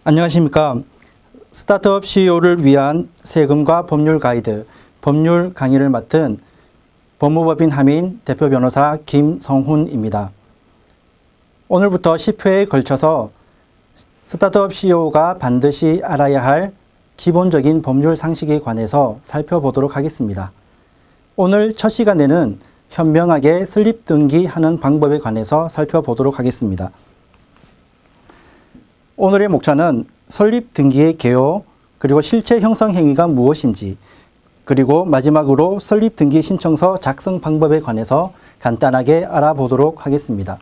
안녕하십니까. 스타트업 CEO를 위한 세금과 법률 가이드, 법률 강의를 맡은 법무법인 하민 대표 변호사 김성훈입니다. 오늘부터 10회에 걸쳐서 스타트업 CEO가 반드시 알아야 할 기본적인 법률 상식에 관해서 살펴보도록 하겠습니다. 오늘 첫 시간에는 현명하게 설립 등기하는 방법에 관해서 살펴보도록 하겠습니다. 오늘의 목차는 설립 등기의 개요, 그리고 실체 형성 행위가 무엇인지, 그리고 마지막으로 설립 등기 신청서 작성 방법에 관해서 간단하게 알아보도록 하겠습니다.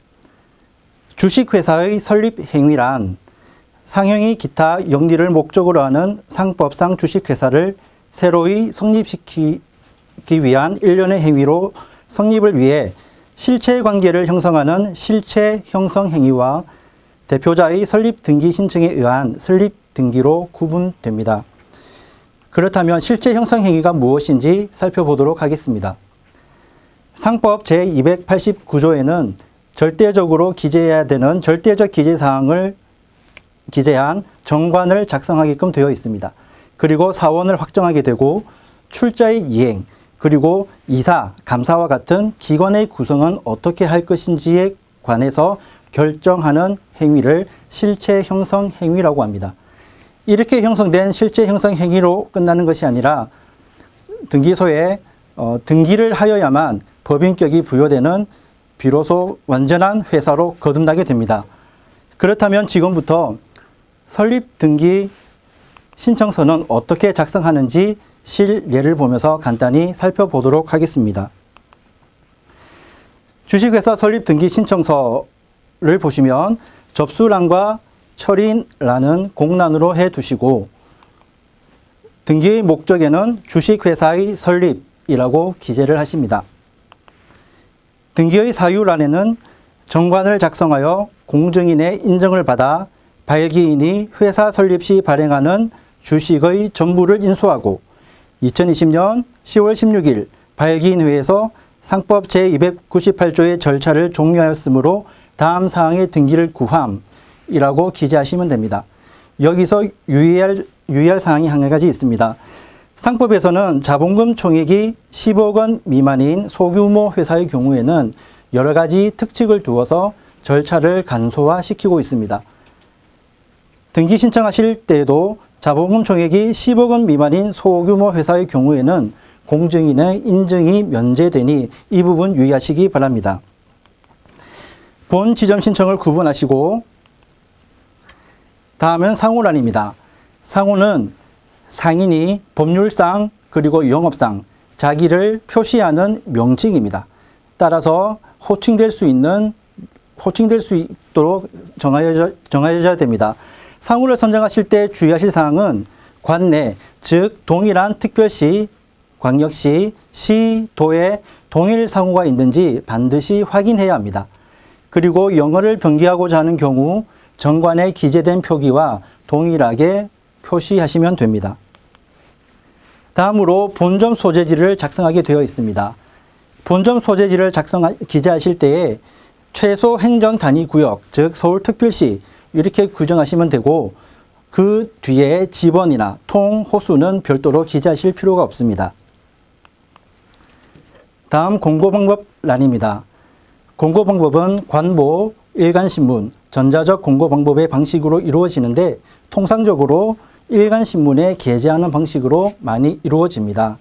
주식회사의 설립 행위란 상행위 기타 영리를 목적으로 하는 상법상 주식회사를 새로이 성립시키기 위한 일련의 행위로 성립을 위해 실체 관계를 형성하는 실체 형성 행위와 대표자의 설립 등기 신청에 의한 설립 등기로 구분됩니다. 그렇다면 실체 형성 행위가 무엇인지 살펴보도록 하겠습니다. 상법 제289조에는 절대적으로 기재해야 되는 절대적 기재사항을 기재한 정관을 작성하게끔 되어 있습니다. 그리고 사원을 확정하게 되고 출자의 이행, 그리고 이사, 감사와 같은 기관의 구성은 어떻게 할 것인지에 관해서 결정하는 행위를 실체 형성 행위라고 합니다. 이렇게 형성된 실체 형성 행위로 끝나는 것이 아니라 등기소에 등기를 하여야만 법인격이 부여되는 비로소 완전한 회사로 거듭나게 됩니다. 그렇다면 지금부터 설립 등기 신청서는 어떻게 작성하는지 실예를 보면서 간단히 살펴보도록 하겠습니다. 주식회사 설립 등기 신청서를 보시면 접수란과 처리란은 공란으로 해두시고 등기의 목적에는 주식회사의 설립이라고 기재를 하십니다. 등기의 사유란에는 정관을 작성하여 공증인의 인정을 받아 발기인이 회사 설립 시 발행하는 주식의 전부를 인수하고 2020년 10월 16일 발기인회에서 상법 제298조의 절차를 종료하였으므로 다음 사항의 등기를 구함이라고 기재하시면 됩니다. 여기서 유의할 사항이 한 가지 있습니다. 상법에서는 자본금 총액이 10억 원 미만인 소규모 회사의 경우에는 여러 가지 특칙을 두어서 절차를 간소화시키고 있습니다. 등기 신청하실 때에도 자본금 총액이 10억 원 미만인 소규모 회사의 경우에는 공증인의 인증이 면제되니 이 부분 유의하시기 바랍니다. 본 지점 신청을 구분하시고 다음은 상호란입니다. 상호는 상인이 법률상 그리고 영업상 자기를 표시하는 명칭입니다. 따라서 호칭될 수 있도록 정하여져야 됩니다. 상호를 선정하실 때 주의하실 사항은 관내, 즉 동일한 특별시, 광역시, 시, 도에 동일 상호가 있는지 반드시 확인해야 합니다. 그리고 영어를 변기하고자 하는 경우 정관에 기재된 표기와 동일하게 표시하시면 됩니다. 다음으로 본점 소재지를 작성하게 되어 있습니다. 본점 소재지를 기재하실 때에 최소 행정 단위 구역, 즉 서울특별시 이렇게 규정하시면 되고 그 뒤에 지번이나 통, 호수는 별도로 기재하실 필요가 없습니다. 다음 공고방법란입니다. 공고방법은 관보, 일간신문, 전자적 공고방법의 방식으로 이루어지는데 통상적으로 일간신문에 게재하는 방식으로 많이 이루어집니다.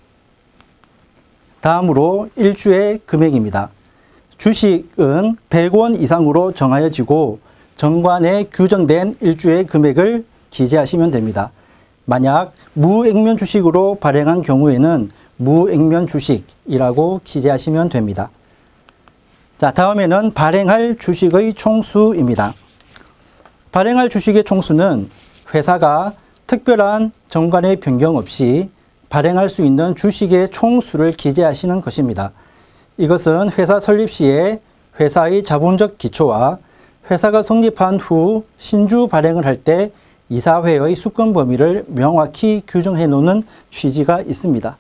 다음으로 일주의 금액입니다. 주식은 100원 이상으로 정하여지고 정관에 규정된 일주의 금액을 기재하시면 됩니다. 만약 무액면 주식으로 발행한 경우에는 무액면 주식이라고 기재하시면 됩니다. 자, 다음에는 발행할 주식의 총수입니다. 발행할 주식의 총수는 회사가 특별한 정관의 변경 없이 발행할 수 있는 주식의 총수를 기재하시는 것입니다. 이것은 회사 설립 시에 회사의 자본적 기초와 회사가 성립한 후 신주 발행을 할 때 이사회의 수권 범위를 명확히 규정해 놓는 취지가 있습니다.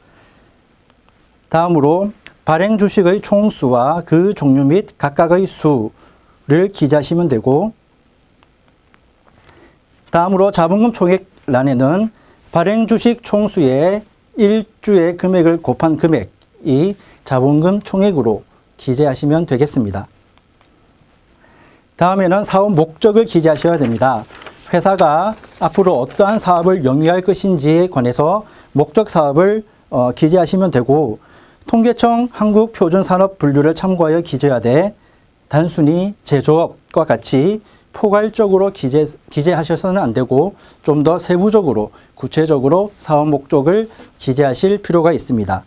다음으로 발행 주식의 총수와 그 종류 및 각각의 수를 기재하시면 되고 다음으로 자본금 총액란에는 발행 주식 총수의 1주의 금액을 곱한 금액이 자본금 총액으로 기재하시면 되겠습니다. 다음에는 사업 목적을 기재하셔야 됩니다. 회사가 앞으로 어떠한 사업을 영위할 것인지에 관해서 목적 사업을 기재하시면 되고, 통계청 한국표준산업분류를 참고하여 기재해야 돼 단순히 제조업과 같이 포괄적으로 기재하셔서는 안 되고 좀 더 세부적으로 구체적으로 사업 목적을 기재하실 필요가 있습니다.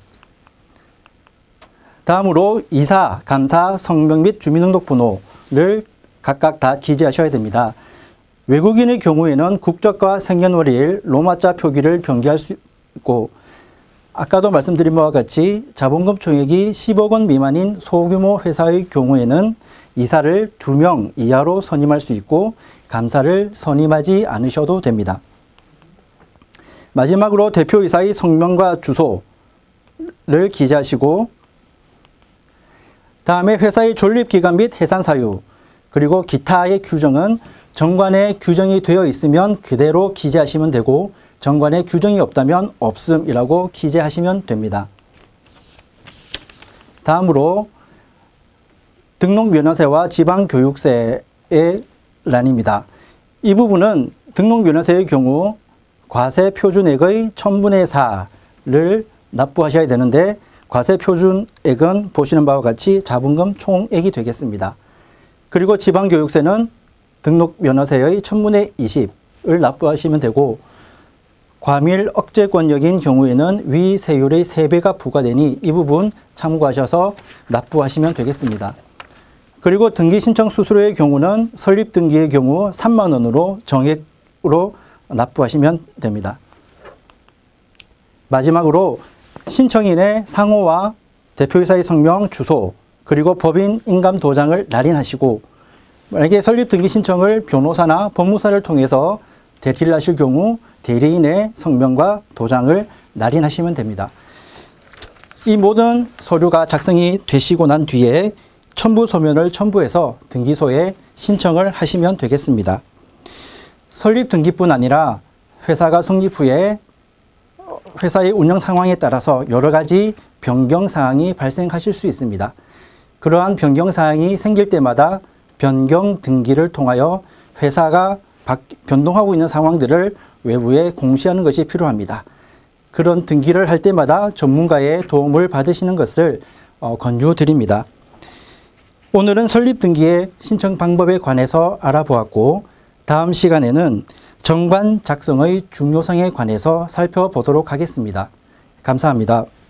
다음으로 이사, 감사, 성명 및 주민등록번호를 각각 다 기재하셔야 됩니다. 외국인의 경우에는 국적과 생년월일, 로마자 표기를 변기할 수 있고, 아까도 말씀드린 바와 같이 자본금 총액이 10억 원 미만인 소규모 회사의 경우에는 이사를 2명 이하로 선임할 수 있고 감사를 선임하지 않으셔도 됩니다. 마지막으로 대표이사의 성명과 주소를 기재하시고, 다음에 회사의 존립기간 및 해산사유, 그리고 기타의 규정은 정관에 규정이 되어 있으면 그대로 기재하시면 되고, 정관에 규정이 없다면 없음이라고 기재하시면 됩니다. 다음으로 등록면허세와 지방교육세의 란입니다. 이 부분은 등록면허세의 경우 과세표준액의 1000분의 4를 납부하셔야 되는데, 과세표준액은 보시는 바와 같이 자본금 총액이 되겠습니다. 그리고 지방교육세는 등록면허세의 1000분의 20을 납부하시면 되고, 과밀 억제 권역인 경우에는 위 세율의 3배가 부과되니 이 부분 참고하셔서 납부하시면 되겠습니다. 그리고 등기 신청 수수료의 경우는 설립 등기의 경우 3만 원으로 정액으로 납부하시면 됩니다. 마지막으로 신청인의 상호와 대표이사의 성명, 주소, 그리고 법인 인감 도장을 날인하시고, 만약에 설립 등기 신청을 변호사나 법무사를 통해서 대리를 하실 경우 대리인의 성명과 도장을 날인하시면 됩니다. 이 모든 서류가 작성이 되시고 난 뒤에 첨부 서면을 첨부해서 등기소에 신청을 하시면 되겠습니다. 설립 등기뿐 아니라 회사가 성립 후에 회사의 운영 상황에 따라서 여러 가지 변경 사항이 발생하실 수 있습니다. 그러한 변경 사항이 생길 때마다 변경 등기를 통하여 회사가 변동하고 있는 상황들을 외부에 공시하는 것이 필요합니다. 그런 등기를 할 때마다 전문가의 도움을 받으시는 것을 권유드립니다. 오늘은 설립 등기의 신청 방법에 관해서 알아보았고, 다음 시간에는 정관 작성의 중요성에 관해서 살펴보도록 하겠습니다. 감사합니다.